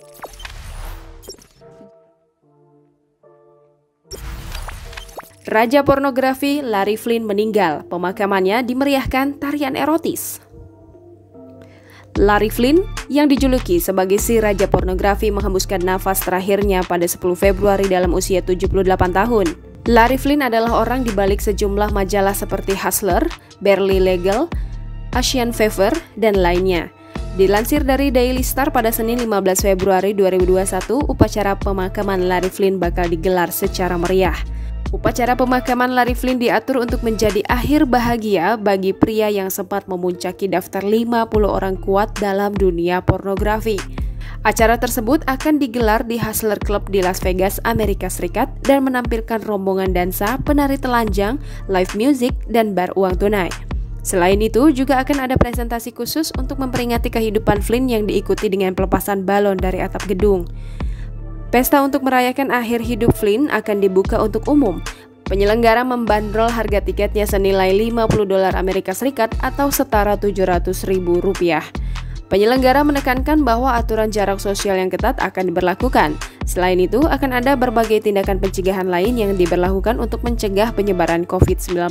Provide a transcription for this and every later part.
Raja pornografi Larry Flynt meninggal. Pemakamannya dimeriahkan tarian erotis. Larry Flynt yang dijuluki sebagai si raja pornografi menghembuskan nafas terakhirnya pada 10 Februari dalam usia 78 tahun. Larry Flynt adalah orang di balik sejumlah majalah seperti Hustler, Barely Legal, Asian Fever, dan lainnya. Dilansir dari Daily Star pada Senin 15 Februari 2021, upacara pemakaman Larry Flynt bakal digelar secara meriah. Upacara pemakaman Larry Flynt diatur untuk menjadi akhir bahagia bagi pria yang sempat memuncaki daftar 50 orang kuat dalam dunia pornografi. Acara tersebut akan digelar di Hustler Club di Las Vegas, Amerika Serikat dan menampilkan rombongan dansa, penari telanjang, live music, dan bar uang tunai. Selain itu, juga akan ada presentasi khusus untuk memperingati kehidupan Flynt yang diikuti dengan pelepasan balon dari atap gedung. Pesta untuk merayakan akhir hidup Flynt akan dibuka untuk umum. Penyelenggara membandrol harga tiketnya senilai $50 Amerika Serikat atau setara Rp700.000. Penyelenggara menekankan bahwa aturan jarak sosial yang ketat akan diberlakukan. Selain itu, akan ada berbagai tindakan pencegahan lain yang diberlakukan untuk mencegah penyebaran COVID-19.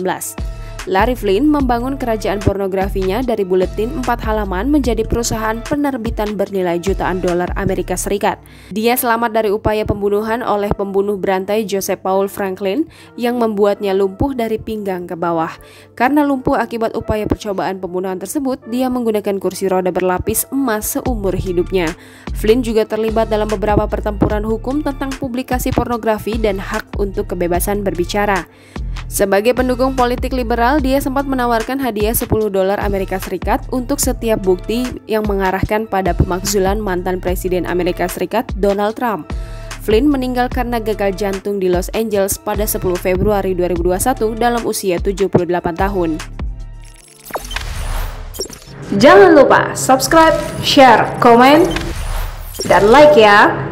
Larry Flynt membangun kerajaan pornografinya dari buletin 4 halaman menjadi perusahaan penerbitan bernilai jutaan dolar Amerika Serikat. Dia selamat dari upaya pembunuhan oleh pembunuh berantai Joseph Paul Franklin yang membuatnya lumpuh dari pinggang ke bawah. Karena lumpuh akibat upaya percobaan pembunuhan tersebut, dia menggunakan kursi roda berlapis emas seumur hidupnya. Flynt juga terlibat dalam beberapa pertempuran hukum tentang publikasi pornografi dan hak untuk kebebasan berbicara. Sebagai pendukung politik liberal, dia sempat menawarkan hadiah $10 Amerika Serikat untuk setiap bukti yang mengarahkan pada pemakzulan mantan Presiden Amerika Serikat Donald Trump. Flynt meninggal karena gagal jantung di Los Angeles pada 10 Februari 2021 dalam usia 78 tahun. Jangan lupa subscribe, share, komen, dan like ya!